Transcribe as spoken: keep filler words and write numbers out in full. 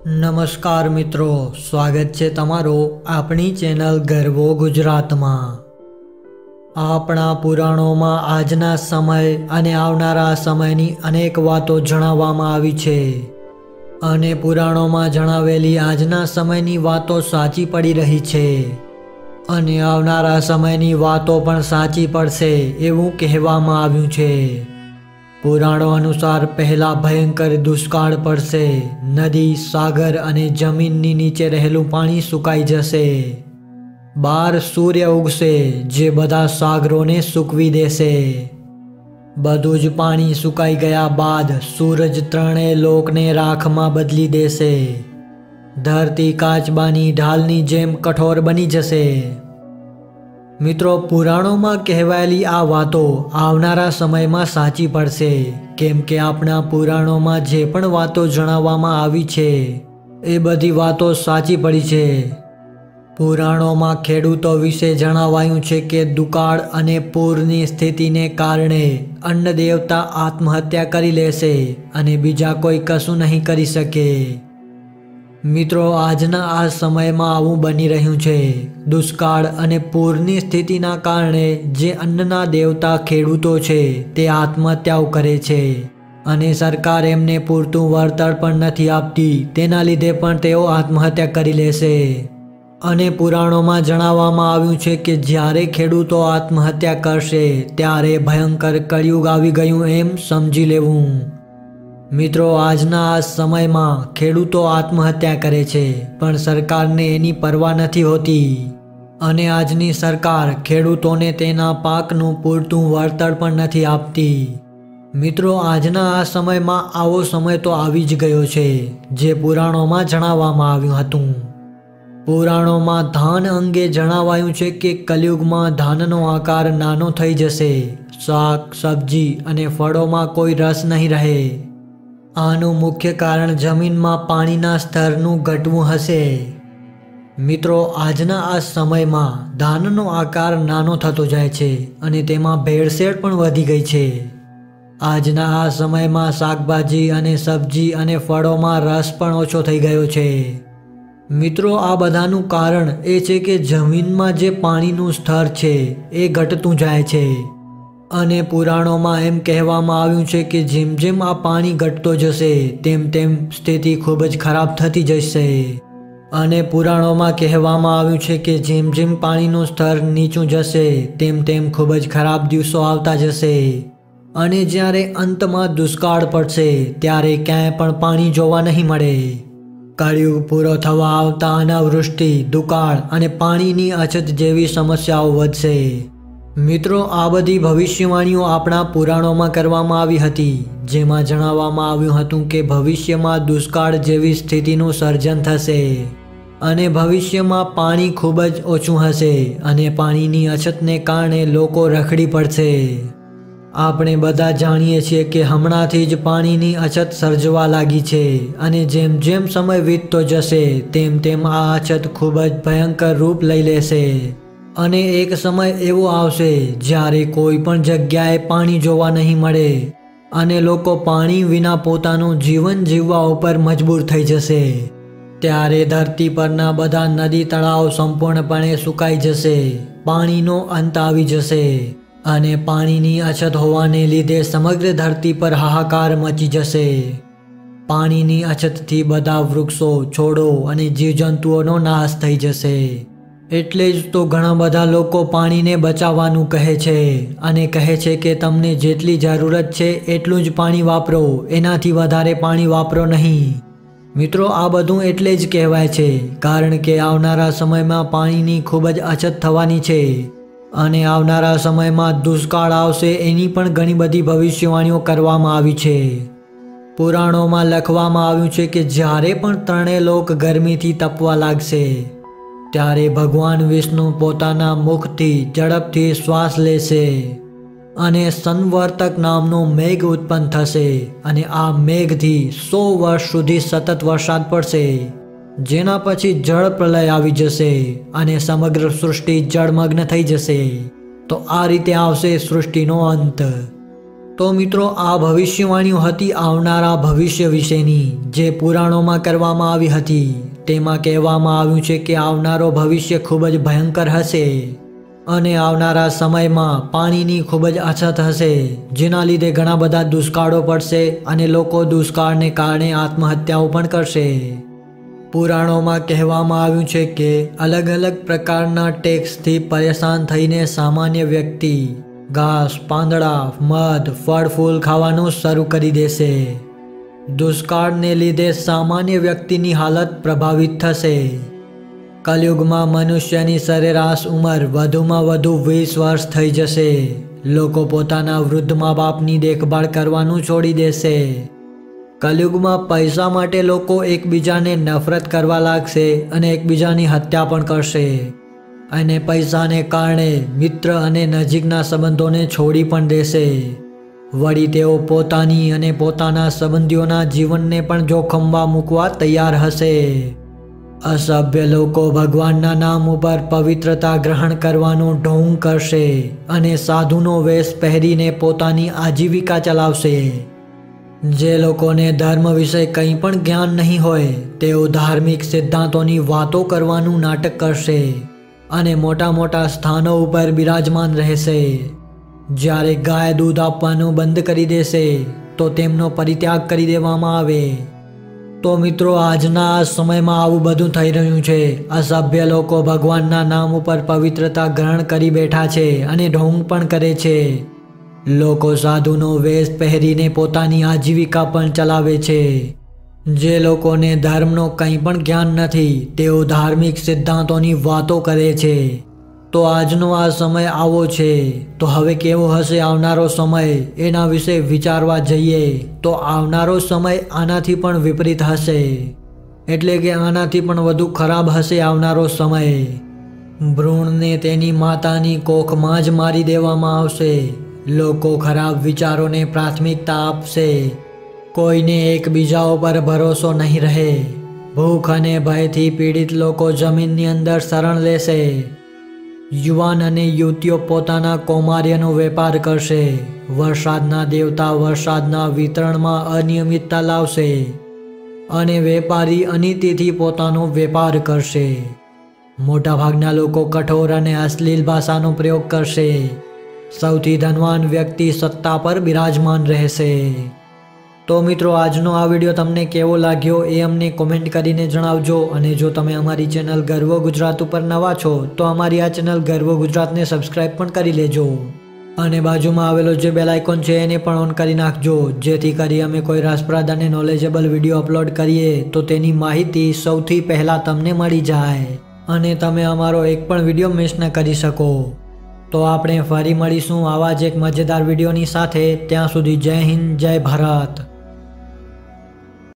નમસ્કાર મિત્રો, સ્વાગત છે તમારું આપણી ચેનલ ગરવો ગુજરાતમાં। આપણા પુરાણોમાં આજના સમય અને આવનારા સમયની અનેક વાતો જણાવવામાં આવી છે અને પુરાણોમાં જણાવેલી આજના સમયની વાતો સાચી પડી રહી છે અને આવનારા સમયની વાતો પણ સાચી પડશે એવું કહેવામાં આવ્યું છે। પુરાણો અનુસાર પહેલા ભયંકર દુષ્કાળ પડશે, નદી, સાગર અને જમીનની નીચે રહેલું પાણી સુકાઈ જશે। બાર સૂર્ય ઉગશે જે બધા સાગરોને સૂકવી દેશે। બધું જ પાણી સુકાઈ ગયા બાદ સૂરજ ત્રણેય લોકને રાખમાં બદલી દેશે। ધરતી કાચબાની ઢાલની જેમ કઠોર બની જશે। મિત્રો, પુરાણોમાં કહેવાયેલી આ વાતો આવનારા સમયમાં સાચી પડશે, કેમ કે આપણા પુરાણોમાં જે પણ વાતો જણાવવામાં આવી છે એ બધી વાતો સાચી પડી છે। પુરાણોમાં ખેડૂતો વિશે જણાવાયું છે કે દુકાળ અને પૂરની સ્થિતિને કારણે અન્ન દેવતા આત્મહત્યા કરી લેશે અને બીજા કોઈ કશું નહીં કરી શકે। મિત્રો, આજના આ સમયમાં આવું બની રહ્યું છે। દુષ્કાળ અને પૂરની સ્થિતિના કારણે જે અન્નના દેવતા ખેડૂતો છે તે આત્મહત્યાઓ કરે છે અને સરકાર એમને પૂરતું વળતર પણ નથી આપતી, તેના લીધે પણ તેઓ આત્મહત્યા કરી લેશે। અને પુરાણોમાં જણાવવામાં આવ્યું છે કે જ્યારે ખેડૂતો આત્મહત્યા કરશે ત્યારે ભયંકર કળિયુગ આવી ગયું એમ સમજી લેવું। મિત્રો, આજના આ સમયમાં ખેડૂતો આત્મહત્યા કરે છે પણ સરકારને એની પરવા નથી હોતી અને આજની સરકાર ખેડૂતોને તેના પાકનું પૂરતું વળતર પણ નથી આપતી। મિત્રો, આજના આ સમયમાં આવો સમય તો આવી જ ગયો છે જે પુરાણોમાં જણાવવામાં આવ્યું હતું। પુરાણોમાં ધાન અંગે જણાવાયું છે કે કલયુગમાં ધાનનો આકાર નાનો થઈ જશે, શાક, સબ્જી અને ફળોમાં કોઈ રસ નહીં રહે। આનું મુખ્ય કારણ જમીનમાં પાણીના સ્તરનું ઘટવું હશે। મિત્રો, આજના આ સમયમાં ધાનનો આકાર નાનો થતો જાય છે અને તેમાં ભેળસેળ પણ વધી ગઈ છે। આજના આ સમયમાં શાકભાજી અને સબ્જી અને ફળોમાં રસ પણ ઓછો થઈ ગયો છે। મિત્રો, આ બધાનું કારણ એ છે કે જમીનમાં જે પાણીનું સ્તર છે એ ઘટતું જાય છે અને પુરાણોમાં એમ કહેવામાં આવ્યું છે કે જેમ જેમ આ પાણી ઘટતો જશે તેમ તેમ સ્થિતિ ખૂબ જ ખરાબ થતી જશે અને પુરાણોમાં કહેવામાં આવ્યું છે કે જેમ જેમ પાણીનું સ્તર નીચું જશે તેમ તેમ ખૂબ જ ખરાબ દિવસો આવતા જશે અને જ્યારે અંતમાં દુષ્કાળ પડશે ત્યારે ક્યાંય પણ પાણી જોવા નહીં મળે। કળિયુગ પૂરો થવા આવતા અનાવૃષ્ટિ, દુકાળ અને પાણીની અછત જેવી સમસ્યાઓ વધશે। મિત્રો, આ બધી ભવિષ્યવાણીઓ આપણા પુરાણોમાં કરવામાં આવી હતી, જેમાં જણાવવામાં આવ્યું હતું કે ભવિષ્યમાં દુષ્કાળ જેવી સ્થિતિનું સર્જન થશે અને ભવિષ્યમાં પાણી ખૂબ જ ઓછું હશે અને પાણીની અછતને કારણે લોકો રખડી પડશે। આપણે બધા જાણીએ છીએ કે હમણાંથી જ પાણીની અછત સર્જવા લાગી છે અને જેમ જેમ સમય વીતતો જશે તેમ તેમ આ અછત ખૂબ જ ભયંકર રૂપ લઈ લેશે અને એક સમય એવો આવશે જ્યારે કોઈ પણ જગ્યાએ પાણી જોવા નહીં મળે અને લોકો પાણી વિના પોતાનું જીવન જીવવા ઉપર મજબૂર થઈ જશે। ત્યારે ધરતી પરના બધા નદી તળાવ સંપૂર્ણપણે સુકાઈ જશે, પાણીનો અંત આવી જશે અને પાણીની અછત હોવાને લીધે સમગ્ર ધરતી પર હાહાકાર મચી જશે। પાણીની અછતથી બધા વૃક્ષો, છોડો અને જીવજંતુઓનો નાશ થઈ જશે। એટલે જ તો ઘણા બધા લોકો પાણીને બચાવવાનું કહે છે અને કહે છે કે તમને જેટલી જરૂરત છે એટલું જ પાણી વાપરો, એનાથી વધારે પાણી વાપરો નહીં। મિત્રો, આ બધું એટલે જ કહેવાય છે કારણ કે આવનારા સમયમાં પાણીની ખૂબ જ અછત થવાની છે અને આવનારા સમયમાં દુષ્કાળ આવશે એની પણ ઘણી બધી ભવિષ્યવાણીઓ કરવામાં આવી છે। પુરાણોમાં લખવામાં આવ્યું છે કે જ્યારે પણ ત્રણેય લોક ગરમીથી તપવા લાગશે ત્યારે ભગવાન વિષ્ણુ પોતાના મુખથી ઝડપથી શ્વાસ લેશે અને સંવર્તક નામનો મેઘ ઉત્પન્ન થશે અને આ મેઘથી સો વર્ષ સુધી સતત વરસાદ પડશે, જેના પછી જળ પ્રલય આવી જશે અને સમગ્ર સૃષ્ટિ જળમગ્ન થઈ જશે। તો આ રીતે આવશે સૃષ્ટિનો અંત। તો મિત્રો આ ભવિષ્યવાણીઓ હતી આવનારા ભવિષ્ય વિશેની, જે પુરાણોમાં કરવામાં આવી હતી. તેમાં કહેવામાં આવ્યું છે કે આવનારો ભવિષ્ય ખૂબ જ ભયંકર હશે અને આવનારા સમયમાં પાણીની ખૂબ જ અછત હશે, જેના લીધે ઘણા બધા દુષ્કાળો પડશે અને લોકો દુષ્કાળને કારણે આત્મહત્યાઓ પણ કરશે. પુરાણોમાં કહેવામાં આવ્યું છે કે અલગ અલગ પ્રકારના ટેક્સથી પરેશાન થઈને સામાન્ય વ્યક્તિ ઘાસ, પાંદડા, મધ, ફળ ફૂલ ખાવાનું શરૂ કરી દેશે. દુષ્કાળને લીધે સામાન્ય વ્યક્તિની હાલત પ્રભાવિત થશે. કલયુગમાં મનુષ્યની સરેરાશ ઉંમર વધુમાં વધુ વીસ વર્ષ થઈ જશે. લોકો પોતાના વૃદ્ધ મા બાપની દેખભાળ કરવાનું છોડી દેશે. કલયુગમાં પૈસા માટે લોકો એકબીજાને નફરત કરવા લાગશે અને એકબીજાની હત્યા પણ કરશે. અને પૈસાને કારણે મિત્ર અને નજીકના સંબંધોને છોડી પણ દેશે. વળી તેઓ પોતાની અને પોતાના સંબંધીઓના જીવનને પણ જોખમમાં મૂકવા તૈયાર હશે. અસભ્ય લોકો ભગવાનના નામ ઉપર પવિત્રતા ગ્રહણ કરવાનું ઢોંગ કરશે અને સાધુનો વેશ પહેરીને પોતાની આજીવિકા ચલાવશે. જે લોકોને ધર્મ વિશે કંઈ પણ જ્ઞાન નહીં હોય તેઓ ધાર્મિક સિદ્ધાંતોની વાતો કરવાનું નાટક કરશે અને મોટા મોટા સ્થાનો ઉપર બિરાજમાન રહેશે. જ્યારે ગાય દૂધ આપવાનું બંધ કરી દેશે તો તેમનો પરિત્યાગ કરી દેવામાં આવે. તો મિત્રો આજના આ સમયમાં આવું બધું થઈ રહ્યું છે. અસભ્ય લોકો ભગવાનના નામ ઉપર પવિત્રતા ગ્રહણ કરી બેઠા છે અને ઢોંગ પણ કરે છે. લોકો સાધુનો વેશ પહેરીને પોતાની આજીવિકા પણ ચલાવે છે. જે લોકોને ધર્મનો કંઈ પણ જ્ઞાન નથી તેઓ ધાર્મિક સિદ્ધાંતોની વાતો કરે છે. તો આજનો આ સમય આવો છે. તો હવે કેવો હશે આવનારો સમય એના વિશે વિચારવા જઈએ તો આવનારો સમય આનાથી પણ વિપરીત હશે. એટલે કે આનાથી પણ વધુ ખરાબ હશે આવનારો સમય. ભ્રૂણને તેની માતાની કોખમાં જ મારી દેવામાં આવશે. લોકો ખરાબ વિચારોને પ્રાથમિકતા આપશે. કોઈને એકબીજા ઉપર ભરોસો નહીં રહે. ભૂખ અને ભયથી પીડિત લોકો જમીનની અંદર શરણ લેશે. યુવાન અને યુવતીઓ પોતાના કૌમાર્યનો વેપાર કરશે. વરસાદના દેવતા વરસાદના વિતરણમાં અનિયમિતતા લાવશે અને વેપારી અનીતિથી પોતાનો વેપાર કરશે. મોટાભાગના લોકો કઠોર અને અશ્લીલ ભાષાનો પ્રયોગ કરશે. સૌથી ધનવાન વ્યક્તિ સત્તા પર બિરાજમાન રહેશે. તો મિત્રો આજનો આ વિડીયો તમને કેવો લાગ્યો એ અમને કોમેન્ટ કરીને જણાવજો. અને જો તમે અમારી ચેનલ ગર્વ ગુજરાત ઉપર નવા છો તો અમારી આ ચેનલ ગર્વ ગુજરાતને સબસ્ક્રાઈબ પણ કરી લેજો. અને બાજુમાં આવેલો જે બેલ આઇકોન છે એને પણ ઓન કરી નાખજો, જેથી કરી અમે કોઈ રસપ્રદ અને નોલેજેબલ વિડીયો અપલોડ કરીએ તો તેની માહિતી સૌથી પહેલાં તમને મળી જાય અને તમે અમારો એક પણ વિડીયો મિસ ન કરી શકો. તો આપણે ફરી મળીશું આવા જ એક મજેદાર વિડીયોની સાથે. ત્યાં સુધી જય હિન્દ, જય ભારત.